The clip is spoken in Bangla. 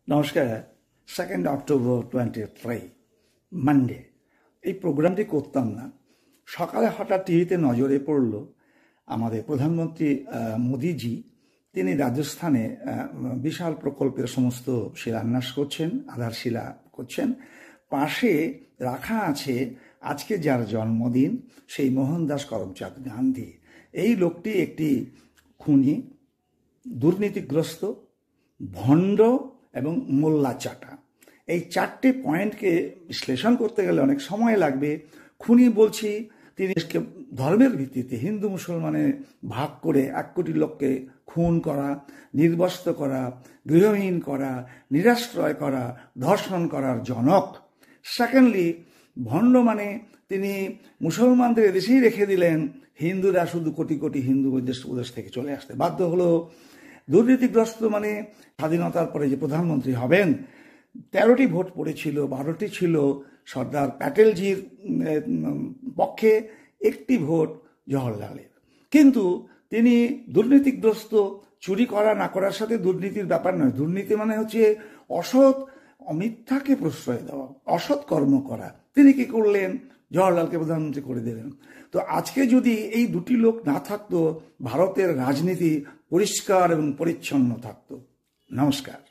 নমস্কার। 2nd October 23 Monday. এই প্রোগ্রামটি করতাম না, সকালে হঠাৎ টিভিতে নজরে পড়ল আমাদের প্রধানমন্ত্রী মোদিজি তিনি রাজস্থানে বিশাল প্রকল্পের সমস্ত শিলান্যাস করছেন, আধারশিলা করছেন। পাশে রাখা আছে আজকে যার জন্মদিন সেই মোহনদাস করমচাঁদ গান্ধী। এই লোকটি একটি খুনি, দুর্নীতিগ্রস্ত, ভণ্ড এবং মোল্লা চাটা। এই চারটে পয়েন্টকে বিশ্লেষণ করতে গেলে অনেক সময় লাগবে। খুনি বলছি তিনি ধর্মের ভিত্তিতে হিন্দু মুসলমানে ভাগ করে 1 কোটি লোককে খুন করা, নির্বস্ত্র করা, গৃহহীন করা, নিরাশ্রয় করা, ধর্ষণ করার জনক। সেকেন্ডলি, ভণ্ড মানে তিনি মুসলমানদের এদেশেই রেখে দিলেন, হিন্দুরা শুধু কোটি কোটি হিন্দু ওদেশ থেকে চলে আসতে বাধ্য হলো। দুর্নীতিগ্রস্ত মানে স্বাধীনতার পরে যে প্রধানমন্ত্রী হবেন 13টি ভোট পড়েছিল, 12টি ছিল সর্দার প্যাটেলজির পক্ষে, 1টি ভোট জওহরলালের। কিন্তু তিনি দুর্নীতিগ্রস্ত। চুরি করা না করার সাথে দুর্নীতির ব্যাপার নয়। দুর্নীতি মানে হচ্ছে অসৎ, মিথ্যাকে প্রশ্রয় দেওয়া, অসৎ কর্ম করা। তিনি কি করলেন? জওহরলালকে প্রধানমন্ত্রী করে দিলেন। তো আজকে যদি এই দুটি লোক না থাকতো, ভারতের রাজনীতি পরিষ্কার এবং পরিচ্ছন্ন থাকতো। নমস্কার।